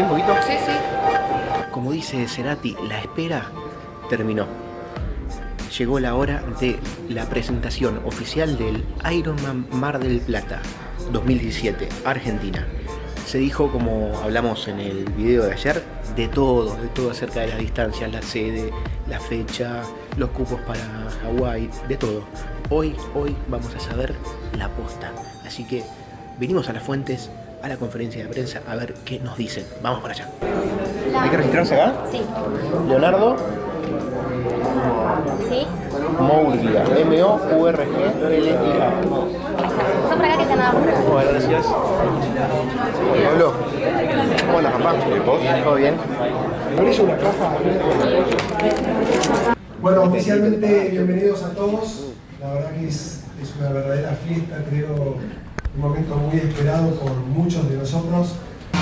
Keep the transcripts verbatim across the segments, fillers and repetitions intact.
un poquito? Sí, sí. Como dice Cerati, la espera terminó. Llegó la hora de la presentación oficial del Ironman Mar del Plata dos mil diecisiete, Argentina. Se dijo, como hablamos en el video de ayer, de todo, de todo acerca de las distancias, la sede, la fecha, los cupos para Hawái, de todo. Hoy, hoy vamos a saber la posta. Así que vinimos a las fuentes, a la conferencia de prensa, a ver qué nos dicen. Vamos para allá. ¿Hay que registrarse acá? Sí. Leonardo ¿Sí? Mourguía, M O U R G L I A. Son para acá que están abajo. Bueno, gracias. Pablo, ¿cómo andas, papá? ¿Todo bien? Bueno, oficialmente bienvenidos a todos. La verdad que es, es una verdadera fiesta, creo, un momento muy esperado por muchos de nosotros.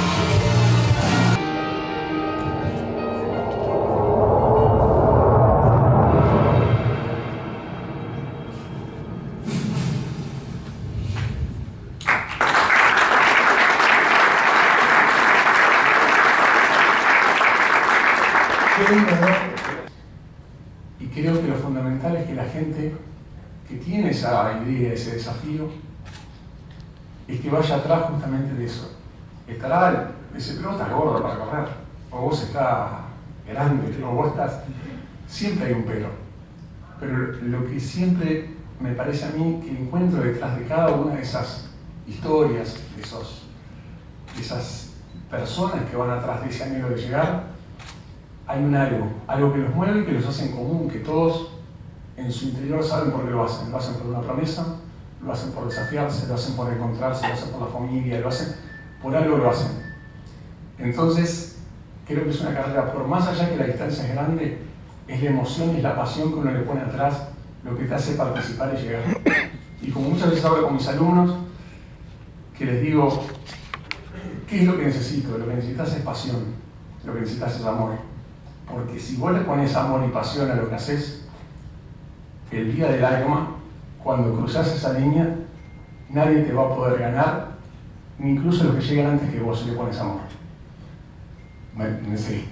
Y creo que lo fundamental es que la gente que tiene esa idea, ese desafío, es que vaya atrás justamente de eso. Estará, dice, pero vos estás gordo para correr, o vos estás grande, o vos estás... Siempre hay un pero. Pero lo que siempre me parece a mí que encuentro detrás de cada una de esas historias, de, esos, de esas personas que van atrás de ese anhelo de llegar, hay un algo, algo que los mueve y que los hace en común, que todos en su interior saben por qué lo hacen. Lo hacen por una promesa, lo hacen por desafiarse, lo hacen por encontrarse, lo hacen por la familia, lo hacen por algo, lo hacen. Entonces, creo que es una carrera, por más allá que la distancia es grande, es la emoción y es la pasión que uno le pone atrás lo que te hace participar y llegar. Y como muchas veces hablo con mis alumnos, que les digo, ¿qué es lo que necesito? Lo que necesitas es pasión, lo que necesitas es amor. Porque si vos le pones amor y pasión a lo que haces, el día del Ironman, cuando cruzas esa línea, nadie te va a poder ganar, ni incluso los que llegan antes que vos, si le pones amor. Me, me seguí.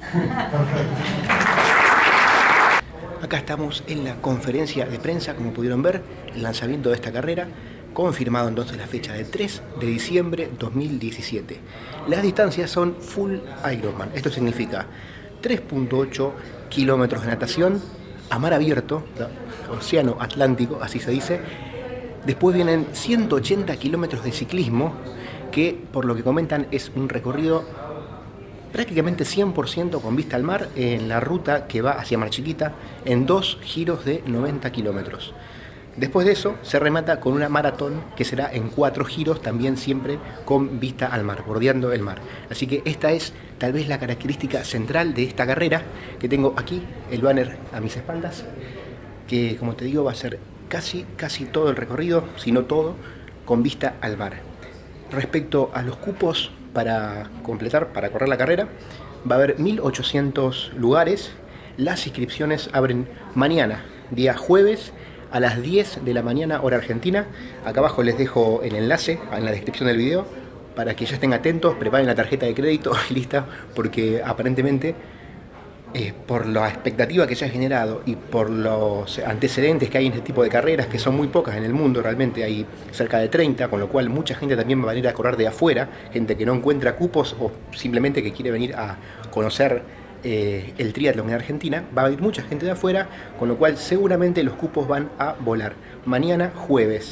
Acá estamos en la conferencia de prensa, como pudieron ver, el lanzamiento de esta carrera, confirmado entonces la fecha de tres de diciembre dos mil diecisiete. Las distancias son full Ironman, esto significa tres punto ocho kilómetros de natación a mar abierto, ¿no? Océano Atlántico, así se dice. Después vienen ciento ochenta kilómetros de ciclismo, que por lo que comentan es un recorrido prácticamente cien por ciento con vista al mar en la ruta que va hacia Mar Chiquita, en dos giros de noventa kilómetros. Después de eso se remata con una maratón que será en cuatro giros, también siempre con vista al mar, bordeando el mar. Así que esta es tal vez la característica central de esta carrera, que tengo aquí el banner a mis espaldas, que como te digo va a ser casi, casi todo el recorrido, si no todo, con vista al mar. Respecto a los cupos para completar, para correr la carrera, va a haber mil ochocientos lugares. Las inscripciones abren mañana, día jueves, a las diez de la mañana, hora argentina. Acá abajo les dejo el enlace en la descripción del video para que ya estén atentos, preparen la tarjeta de crédito lista, porque aparentemente eh, por la expectativa que se ha generado y por los antecedentes que hay en este tipo de carreras, que son muy pocas en el mundo, realmente hay cerca de treinta, con lo cual mucha gente también va a venir a correr de afuera, gente que no encuentra cupos o simplemente que quiere venir a conocer Eh, el triatlón en Argentina. Va a venir mucha gente de afuera, con lo cual seguramente los cupos van a volar. Mañana jueves,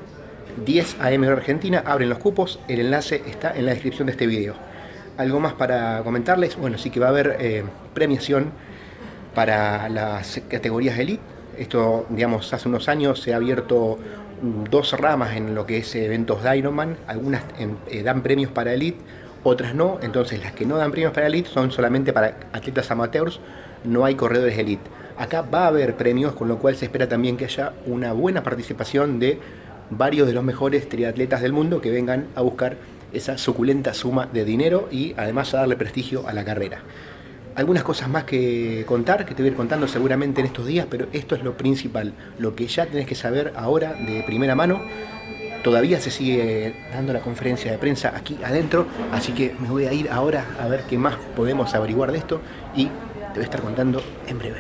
diez a eme hora Argentina, abren los cupos. El enlace está en la descripción de este video. Algo más para comentarles, bueno, sí que va a haber eh, premiación para las categorías Elite. Esto, digamos, hace unos años se ha abierto dos ramas en lo que es eventos de Ironman. Algunas eh, dan premios para Elite, otras no. Entonces las que no dan premios para Elite son solamente para atletas amateurs, no hay corredores Elite. Acá va a haber premios, con lo cual se espera también que haya una buena participación de varios de los mejores triatletas del mundo que vengan a buscar esa suculenta suma de dinero y además a darle prestigio a la carrera. Algunas cosas más que contar, que te voy a ir contando seguramente en estos días, pero esto es lo principal, lo que ya tenés que saber ahora de primera mano. todavía se sigue dando la conferencia de prensa aquí adentro, así que me voy a ir ahora a ver qué más podemos averiguar de esto y te voy a estar contando en breve.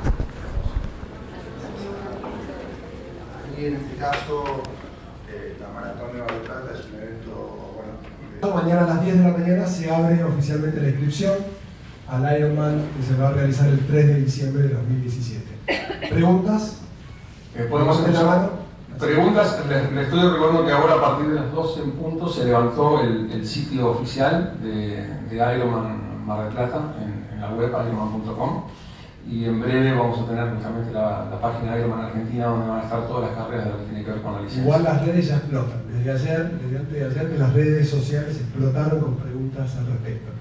Y en este caso, eh, la Maratón de Mar del Plata es un evento, bueno... Mañana a las diez de la mañana se abre oficialmente la inscripción al Ironman que se va a realizar el tres de diciembre de dos mil diecisiete. ¿Preguntas? Eh, ¿Podemos empezar? Preguntas, les, les estoy recordando que ahora a partir de las doce en punto se levantó el, el sitio oficial de, de Ironman Mar del Plata en, en la web ironman punto com y en breve vamos a tener justamente la, la página de Ironman Argentina donde van a estar todas las carreras de lo que tiene que ver con la licencia. Igual las redes ya explotan. Desde ayer, desde antes de ayer que las redes sociales explotaron con preguntas al respecto.